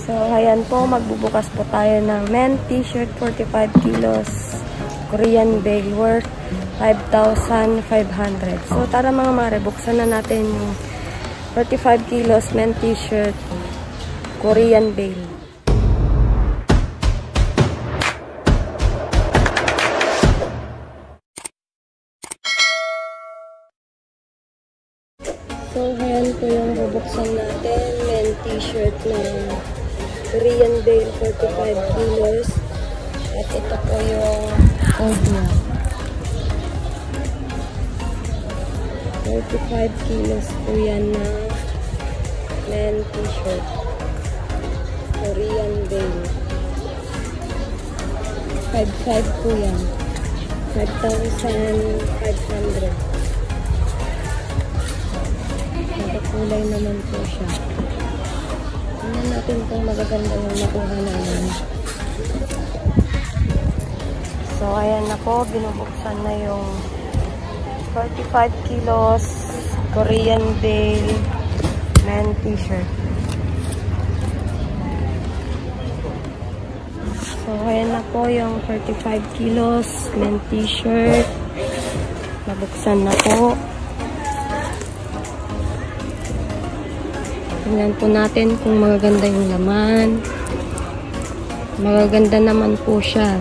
So, ayan po, magbubukas po tayo ng men t-shirt 45 kilos Korean bale worth 5,500. So, tara mga mare, buksan na natin yung 45 kilos men t-shirt Korean bale. So, ayan po yung bubuksan natin. Men t-shirt na Korean bale 45 kilos. At ito po yung code niya. 45 kilos po yan na men t-shirt Korean bale. 5,500 po yan. 5,500. Kulay naman po siya. Tingnan natin kung magaganda yung nakuha namin. So, ayan na po. Binubuksan na yung 45 kilos Korean bale men t-shirt. So, ayan na po yung 45 kilos men t-shirt. Nabuksan na po. Tingnan po natin kung magaganda yung laman. Magaganda naman po siya.